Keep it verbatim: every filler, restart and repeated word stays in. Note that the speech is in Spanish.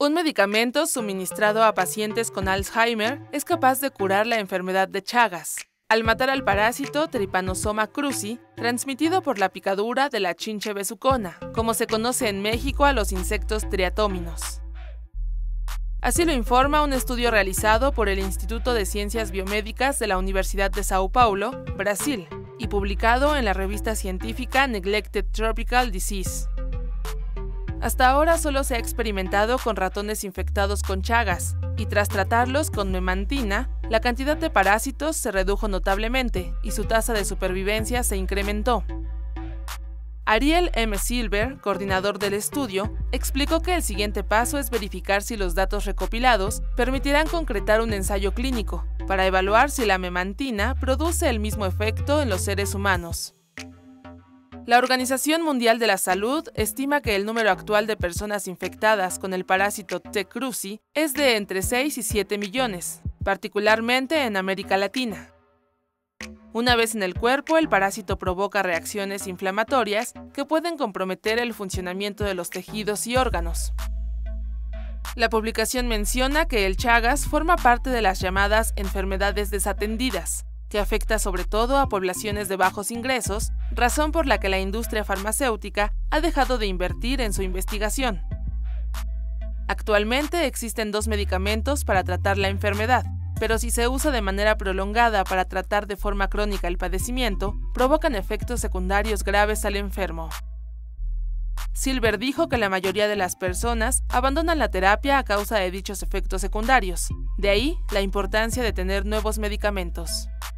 Un medicamento suministrado a pacientes con Alzheimer es capaz de curar la enfermedad de Chagas, al matar al parásito Trypanosoma cruzi, transmitido por la picadura de la chinche besucona, como se conoce en México a los insectos triatóminos. Así lo informa un estudio realizado por el Instituto de Ciencias Biomédicas de la Universidad de Sao Paulo, Brasil, y publicado en la revista científica Neglected Tropical Disease. Hasta ahora solo se ha experimentado con ratones infectados con Chagas, y tras tratarlos con memantina, la cantidad de parásitos se redujo notablemente y su tasa de supervivencia se incrementó. Ariel M. Silver, coordinador del estudio, explicó que el siguiente paso es verificar si los datos recopilados permitirán concretar un ensayo clínico, para evaluar si la memantina produce el mismo efecto en los seres humanos. La Organización Mundial de la Salud estima que el número actual de personas infectadas con el parásito T. cruzi es de entre seis y siete millones, particularmente en América Latina. Una vez en el cuerpo, el parásito provoca reacciones inflamatorias que pueden comprometer el funcionamiento de los tejidos y órganos. La publicación menciona que el Chagas forma parte de las llamadas enfermedades desatendidas, que afecta sobre todo a poblaciones de bajos ingresos, razón por la que la industria farmacéutica ha dejado de invertir en su investigación. Actualmente existen dos medicamentos para tratar la enfermedad, pero si se usa de manera prolongada para tratar de forma crónica el padecimiento, provocan efectos secundarios graves al enfermo. Silver dijo que la mayoría de las personas abandonan la terapia a causa de dichos efectos secundarios, de ahí la importancia de tener nuevos medicamentos.